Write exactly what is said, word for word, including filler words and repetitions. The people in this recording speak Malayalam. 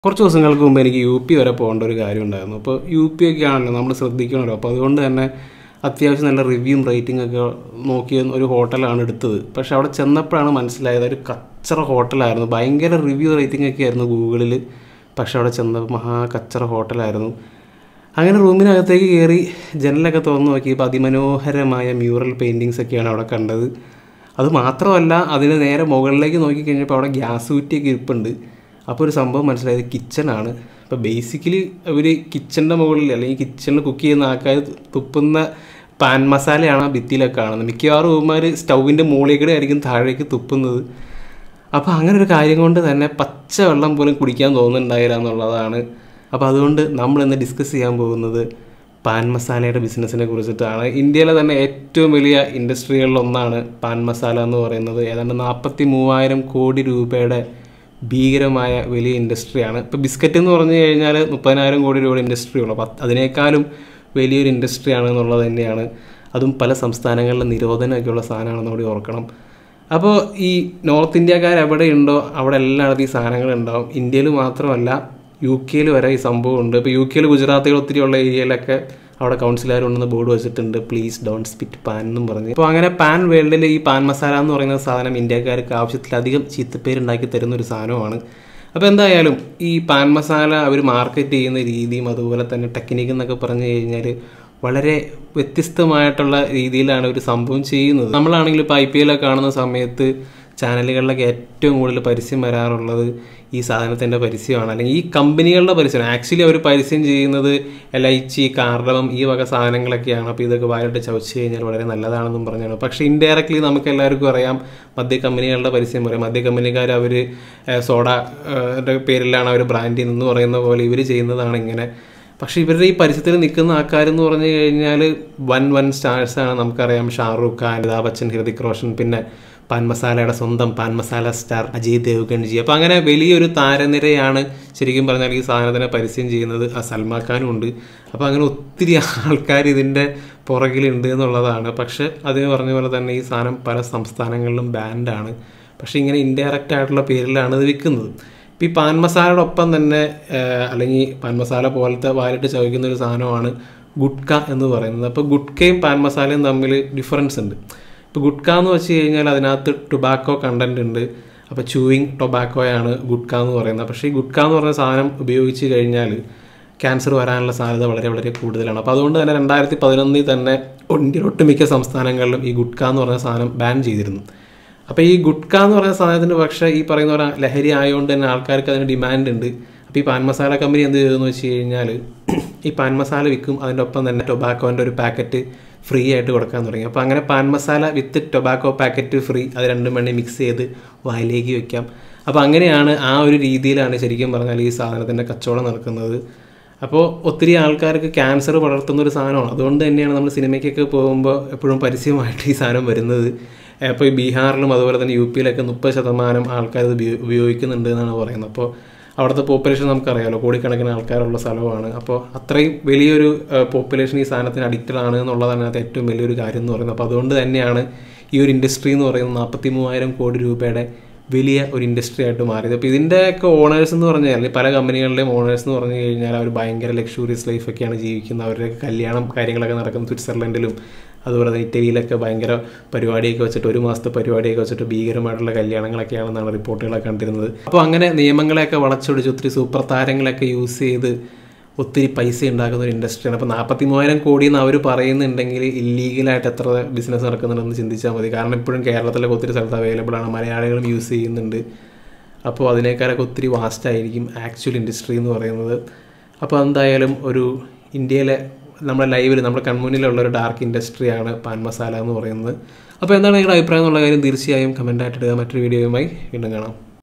കുറച്ച് ദിവസങ്ങൾക്ക് മുമ്പ് എനിക്ക് യു പി വരെ പോകേണ്ട ഒരു കാര്യം ഉണ്ടായിരുന്നു. അപ്പോൾ യു പി ഒക്കെ ആണല്ലോ നമ്മൾ ശ്രദ്ധിക്കണമല്ലോ. അപ്പോൾ അതുകൊണ്ട് തന്നെ അത്യാവശ്യം നല്ല റിവ്യൂവും റേറ്റിംഗ് ഒക്കെ നോക്കിയ ഒരു ഹോട്ടലാണ് എടുത്തത്. പക്ഷേ അവിടെ ചെന്നപ്പോഴാണ് മനസ്സിലായത് ഒരു കച്ചറ ഹോട്ടലായിരുന്നു. ഭയങ്കര റിവ്യൂ റേറ്റിംഗ് ഒക്കെ ആയിരുന്നു ഗൂഗിളിൽ. പക്ഷേ അവിടെ ചെന്നപ്പോൾ മഹാ കച്ചറ ഹോട്ടലായിരുന്നു. അങ്ങനെ റൂമിനകത്തേക്ക് കയറി ജനലൊക്കെ തുറന്ന് നോക്കിയപ്പോൾ അതിമനോഹരമായ മ്യൂറൽ പെയിൻറ്റിങ്സ് ഒക്കെയാണ് അവിടെ കണ്ടത്. അത് മാത്രമല്ല, അതിന് നേരെ മുകളിലേക്ക് നോക്കിക്കഴിഞ്ഞപ്പോൾ അവിടെ ഗ്യാസ് കുറ്റിയൊക്കെ ഇരിപ്പുണ്ട്. അപ്പോൾ ഒരു സംഭവം മനസ്സിലായത് കിച്ചണാണ്. അപ്പോൾ ബേസിക്കലി അവർ കിച്ചണിൻ്റെ മുകളിൽ അല്ലെങ്കിൽ കിച്ചണിൽ കുക്ക് ചെയ്യുന്ന ആൾക്കാർ തുപ്പുന്ന പാൻ മസാലയാണ് ആ ഭിത്തിയിലൊക്കെ കാണുന്നത്. മിക്കവാറും റൂമാർ സ്റ്റൗവിൻ്റെ മുകളിൽ കൂടെ ആയിരിക്കും താഴേക്ക് തുപ്പുന്നത്. അപ്പോൾ അങ്ങനെ ഒരു കാര്യം കൊണ്ട് തന്നെ പച്ച വെള്ളം പോലും കുടിക്കാൻ തോന്നുന്നുണ്ടായില്ല എന്നുള്ളതാണ്. അപ്പോൾ അതുകൊണ്ട് നമ്മളിന്ന് ഡിസ്കസ് ചെയ്യാൻ പോകുന്നത് പാൻ മസാലയുടെ ബിസിനസ്സിനെ കുറിച്ചിട്ടാണ്. ഇന്ത്യയിലെ തന്നെ ഏറ്റവും വലിയ ഇൻഡസ്ട്രികളിലൊന്നാണ് പാൻ മസാല എന്ന് പറയുന്നത്. ഏതാണ്ട് നാൽപ്പത്തി മൂവായിരം കോടി രൂപയുടെ ഭീകരമായ വലിയ ഇൻഡസ്ട്രിയാണ്. ഇപ്പോൾ ബിസ്ക്കറ്റ് എന്ന് പറഞ്ഞു കഴിഞ്ഞാൽ മുപ്പതിനായിരം കോടി രൂപയുടെ ഇൻഡസ്ട്രി ഉള്ളൂ. അപ്പം അതിനേക്കാളും വലിയൊരു ഇൻഡസ്ട്രിയാണ് എന്നുള്ളത് തന്നെയാണ്. അതും പല സംസ്ഥാനങ്ങളിലെ നിരോധനമൊക്കെയുള്ള സാധനമാണെന്ന് കൂടി ഓർക്കണം. അപ്പോൾ ഈ നോർത്ത് ഇന്ത്യക്കാർ എവിടെയുണ്ടോ അവിടെ എല്ലായിടത്തും ഈ സാധനങ്ങൾ ഉണ്ടാവും. ഇന്ത്യയിൽ മാത്രമല്ല യു കെയിൽ വരെ ഈ സംഭവം ഉണ്ട്. ഇപ്പോൾ യു കെയിൽ ഗുജറാത്തുകൾ ഒത്തിരിയുള്ള ഏരിയയിലൊക്കെ അവിടെ കൗൺസിലറുണ്ടെന്ന് ബോർഡ് വെച്ചിട്ടുണ്ട്, പ്ലീസ് ഡോണ്ട് സ്പിറ്റ് പാൻ എന്നും പറഞ്ഞ്. അപ്പോൾ അങ്ങനെ പാൻ വേൾഡിൽ ഈ പാൻ മസാല എന്ന് പറയുന്ന സാധനം ഇന്ത്യക്കാർക്ക് ആവശ്യത്തിലധികം ചീത്തപ്പേരുണ്ടാക്കി തരുന്ന ഒരു സാധനമാണ്. അപ്പോൾ എന്തായാലും ഈ പാൻ മസാല അവർ മാർക്കറ്റ് ചെയ്യുന്ന രീതിയും അതുപോലെ തന്നെ ടെക്നിക്ക് എന്നൊക്കെ പറഞ്ഞു കഴിഞ്ഞാൽ വളരെ വ്യത്യസ്തമായിട്ടുള്ള രീതിയിലാണ് ഒരു സംഭവം ചെയ്യുന്നത്. നമ്മളാണെങ്കിൽ ഇപ്പോൾ ഐ പി എല്ലൊക്കെ കാണുന്ന സമയത്ത് ചാനലുകളിലൊക്കെ ഏറ്റവും കൂടുതൽ പരസ്യം വരാറുള്ളത് ഈ സാധനത്തിൻ്റെ പരസ്യമാണ്, അല്ലെങ്കിൽ ഈ കമ്പനികളുടെ പരസ്യമാണ്. ആക്ച്വലി അവർ പരസ്യം ചെയ്യുന്നത് എലൈച്ചി, കാർഡമം ഈ വക സാധനങ്ങളൊക്കെയാണ്. അപ്പോൾ ഇതൊക്കെ വായിട്ട് ചവച്ച് കഴിഞ്ഞാൽ വളരെ നല്ലതാണെന്നും പറഞ്ഞാണ്. പക്ഷേ ഇൻഡയറക്ട്ലി നമുക്ക് എല്ലാവർക്കും അറിയാം മദ്യ കമ്പനികളുടെ പരസ്യം പറയും. മദ്യ കമ്പനിക്കാർ അവർ സോഡ പേരിലാണ് അവർ ബ്രാൻഡ് എന്ന് പറയുന്ന പോലെ ഇവർ ചെയ്യുന്നതാണ് ഇങ്ങനെ. പക്ഷേ ഇവരുടെ ഈ പരസ്യത്തിൽ നിൽക്കുന്ന ആൾക്കാരെന്ന് പറഞ്ഞു കഴിഞ്ഞാൽ വൻ വൻ സ്റ്റാർസാണ്. നമുക്കറിയാം ഷാറൂഖ് ഖാൻ, അമിതാഭ് ബച്ചൻ, ഹൃതിക് റോഷൻ, പിന്നെ പാൻ മസാലയുടെ സ്വന്തം പാൻ മസാല സ്റ്റാർ അജയ് ദേവ്ഗൺജി. അപ്പോൾ അങ്ങനെ വലിയൊരു താരനിരയാണ് ശരിക്കും പറഞ്ഞാൽ ഈ സാധനത്തിനെ പരസ്യം ചെയ്യുന്നത്. ആ സൽമാൻ ഖാനും ഉണ്ട്. അപ്പോൾ അങ്ങനെ ഒത്തിരി ആൾക്കാർ ഇതിൻ്റെ പുറകിലുണ്ട് എന്നുള്ളതാണ്. പക്ഷേ അതിന് പറഞ്ഞ പോലെ തന്നെ ഈ സാധനം പല സംസ്ഥാനങ്ങളിലും ബാൻഡാണ്. പക്ഷേ ഇങ്ങനെ ഇൻഡയറക്റ്റ് ആയിട്ടുള്ള പേരിലാണ് ഇത് വിൽക്കുന്നത്. ഇപ്പോൾ ഈ പാൻ മസാലയുടെ ഒപ്പം തന്നെ അല്ലെങ്കിൽ പാൻ മസാല പോലത്തെ വാലിട്ട് ചവയ്ക്കുന്ന ഒരു സാധനമാണ് ഗുഡ്ക എന്ന് പറയുന്നത്. അപ്പോൾ ഗുഡ്കയും പാൻ മസാലയും തമ്മിൽ ഡിഫറൻസ് ഉണ്ട്. ഇപ്പോൾ ഗുഡ്ക എന്ന് വെച്ച് കഴിഞ്ഞാൽ അതിനകത്ത് ടൊബാക്കോ കണ്ടൻറ് ഉണ്ട്. അപ്പോൾ ചൂയിങ് ടൊബാക്കോയാണ് ഗുഡ്ക എന്ന് പറയുന്നത്. പക്ഷേ ഈ ഗുഡ്ക എന്ന് പറയുന്ന സാധനം ഉപയോഗിച്ച് കഴിഞ്ഞാൽ ക്യാൻസർ വരാനുള്ള സാധ്യത വളരെ വളരെ കൂടുതലാണ്. അപ്പോൾ അതുകൊണ്ട് തന്നെ രണ്ടായിരത്തി പതിനൊന്നിൽ തന്നെ ഇന്ത്യയുടെ ഒട്ടുമിക്ക സംസ്ഥാനങ്ങളിലും ഈ ഗുഡ്ക എന്ന് പറയുന്ന സാധനം ബാൻ ചെയ്തിരുന്നു. അപ്പോൾ ഈ ഗുഡ്ക എന്ന് പറയുന്ന സാധനത്തിന് പക്ഷേ ഈ പറയുന്ന പോലെ ലഹരി ആയതുകൊണ്ട് തന്നെ ആൾക്കാർക്ക് അതിന് ഡിമാൻഡ് ഉണ്ട്. അപ്പോൾ ഈ പാൻ മസാല കമ്പനി എന്ത് ചെയ്തെന്ന് വെച്ച് കഴിഞ്ഞാൽ ഈ പാൻ മസാല വിൽക്കും, അതിൻ്റെ ഒപ്പം തന്നെ ടൊബാക്കോൻ്റെ ഒരു പാക്കറ്റ് ഫ്രീ ആയിട്ട് കൊടുക്കാൻ തുടങ്ങി. അപ്പോൾ അങ്ങനെ paan masala with tobacco packet free, അത് രണ്ടും വേണ്ടി മിക്സ് ചെയ്ത് വായിലേക്ക് വെക്കാം. അപ്പോൾ അങ്ങനെയാണ് ആ ഒരു രീതിയിലാണ് ശരിക്കും പറഞ്ഞാൽ ഈ സാധനത്തിൻ്റെ കച്ചവടം നടക്കുന്നത്. അപ്പോൾ ഒത്തിരി ആൾക്കാർക്ക് ക്യാൻസർ പടർത്തുന്ന ഒരു സാധനമാണ്. അതുകൊണ്ട് തന്നെയാണ് നമ്മൾ സിനിമയ്ക്കൊക്കെ പോകുമ്പോൾ എപ്പോഴും പരസ്യമായിട്ട് ഈ സാധനം വരുന്നത്. അപ്പോൾ ഈ ബീഹാറിലും അതുപോലെ തന്നെ യു പിയിലൊക്കെ മുപ്പത് ശതമാനം ആൾക്കാർ ഇത് ഉപയോഗിക്കുന്നുണ്ട് എന്നാണ് പറയുന്നത്. അപ്പോൾ അവിടുത്തെ പോപ്പുലേഷൻ നമുക്കറിയാമല്ലോ, കോടിക്കണക്കിന് ആൾക്കാരുള്ള സ്ഥലമാണ്. അപ്പോൾ അത്രയും വലിയൊരു പോപ്പുലേഷൻ ഈ സാധനത്തിന് അഡിക്റ്റഡ് ആണ് എന്നുള്ളതാണ് അതിനകത്ത് ഏറ്റവും വലിയൊരു കാര്യം എന്ന് പറയുന്നത്. അപ്പോൾ അതുകൊണ്ട് തന്നെയാണ് ഈ ഒരു ഇൻഡസ്ട്രി എന്ന് പറയുന്നത് നാൽപ്പത്തി മൂവായിരം കോടി രൂപയുടെ വലിയ ഒരു ഇൻഡസ്ട്രി ആയിട്ട് മാറിയത്. അപ്പോൾ ഇതിൻ്റെയൊക്കെ ഓണേഴ്സ് എന്ന് പറഞ്ഞു കഴിഞ്ഞാൽ പല കമ്പനികളുടെയും ഓണേഴ്സ് എന്ന് പറഞ്ഞു കഴിഞ്ഞാൽ അവർ ഭയങ്കര ലക്ഷൂറിയസ് ലൈഫൊക്കെയാണ് ജീവിക്കുന്നത്. അവരുടെ കല്യാണം കാര്യങ്ങളൊക്കെ നടക്കുന്നത് സ്വിറ്റ്സർലൻഡിലും അതുപോലെ തന്നെ ഇറ്റലിയിലൊക്കെ ഭയങ്കര പരിപാടിയൊക്കെ വെച്ചിട്ട് ഒരു മാസത്തെ പരിപാടിയൊക്കെ വെച്ചിട്ട് ഭീകരമായിട്ടുള്ള കല്യാണങ്ങളൊക്കെയാണെന്നാണ് റിപ്പോർട്ടുകളൊക്കെ കണ്ടിരുന്നത്. അപ്പോൾ അങ്ങനെ നിയമങ്ങളെയൊക്കെ വളച്ചൊടിച്ച് ഒത്തിരി സൂപ്പർ താരങ്ങളൊക്കെ യൂസ് ചെയ്ത് ഒത്തിരി പൈസ ഉണ്ടാക്കുന്ന ഒരു ഇൻഡസ്ട്രിയാണ്. അപ്പോൾ നാൽപ്പത്തി മൂവായിരം കോടി എന്ന് അവർ പറയുന്നുണ്ടെങ്കിൽ ഇല്ലീഗലായിട്ട് എത്ര ബിസിനസ് നടക്കുന്നുണ്ടെന്ന് ചിന്തിച്ചാൽ മതി. കാരണം ഇപ്പോഴും കേരളത്തിലൊക്കെ ഒത്തിരി സ്ഥലത്ത് അവൈലബിൾ ആണ്, മലയാളികളും യൂസ് ചെയ്യുന്നുണ്ട്. അപ്പോൾ അതിനേക്കാളൊക്കെ ഒത്തിരി വാസ്റ്റ് ആയിരിക്കും ആക്ച്വൽ ഇൻഡസ്ട്രി എന്ന് പറയുന്നത്. അപ്പോൾ എന്തായാലും ഒരു ഇന്ത്യയിലെ നമ്മുടെ ലൈവിൽ നമ്മുടെ കൺമുന്നിലുള്ള ഒരു ഡാർക്ക് ഇൻഡസ്ട്രിയാണ് പാൻ മസാല എന്ന് പറയുന്നത്. അപ്പോൾ എന്താണ് നിങ്ങളുടെ അഭിപ്രായം എന്നുള്ള കാര്യം തീർച്ചയായും കമൻറ്റായിട്ട് ഇടുക. മറ്റൊരു വീഡിയോയുമായി വീണ്ടും കാണാം.